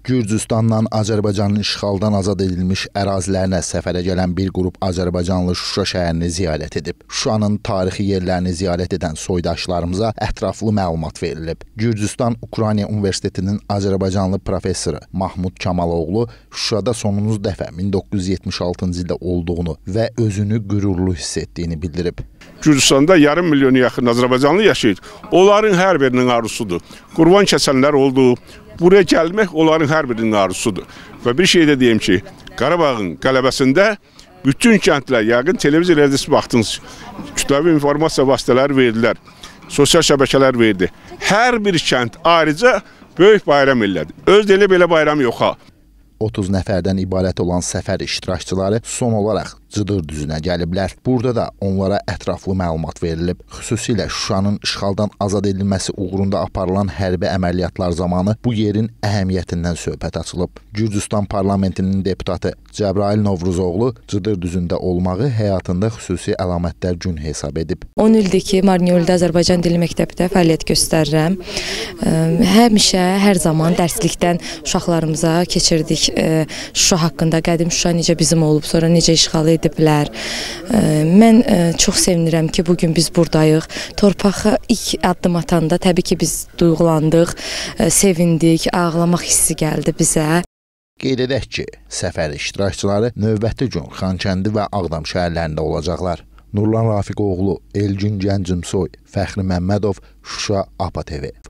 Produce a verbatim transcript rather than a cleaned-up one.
Gürcüstandan Azərbaycanın işğaldan azad edilmiş ərazilərinə səfərə gələn bir qrup Azərbaycanlı Şuşa şəhərini ziyarət edib. Şuşanın tarixi yerlərini ziyarət edən soydaşlarımıza ətraflı məlumat verilib. Gürcüstan Ukrayna Universitetinin Azərbaycanlı professoru Mahmud Kamaloğlu Şuşada sonuncu dəfə min doqquz yüz yetmiş altıncı ildə olduğunu və özünü qürurlu hiss etdiyini bildirib. Gürcüstanda yarım milyona yaxın Azərbaycanlı yaşayır. Onların hər birinin arzusudur. Qurban kəsənlər oldu. Buraya gəlmək onların hər birinin arzusudur. Və bir şey də deyim ki, Qarabağın qələbəsində bütün kəndlər, yəqin televiziya rədisi baxdınız, kütləvi informasiya vasitələri verdilər, sosial şəbəkələr verdi. Hər bir kənd ayrıca böyük bayram elədi. Özdə elə belə bayram yox ha. otuz nəfərdən ibarət olan səfər iştirakçıları son olaraq Cıdır düzünə gəliblər. Burada da onlara ətraflı məlumat verilib. Xüsusilə Şuşanın işğaldan azad edilməsi uğrunda aparılan hərbi əməliyyatlar zamanı bu yerin əhəmiyyətindən söhbət açılıb. Gürcüstan parlamentinin deputatı Cəbrayıl Novruzoğlu Cıdır düzündə olmağı həyatında xüsusi əlamətlər gün hesab edib. on ildir ki, Marniolda Azərbaycan Dili Məktəbdə fəaliyyət göstərirəm. Həmişə, hər zaman dərslikdən uşaqlarımıza keçirdik Şuşa haqqında, qədim Şuşa necə bizim olub, sonra necə işğal ediblər. Mən çox sevinirəm ki, bugün biz buradayıq. Torpağa ilk addım atanda təbii ki, biz duyğulandıq, sevindik, ağlamaq hissi gəldi bizə. Qeyd edək ki, səfər iştirakçıları növbəti gün Xankəndi və Ağdam şəhərlərində olacaqlar. Nurlan Rafiqoğlu, Elgün Gəncimsoy, Fəxri Məmmədov, Şuşa, APA T V.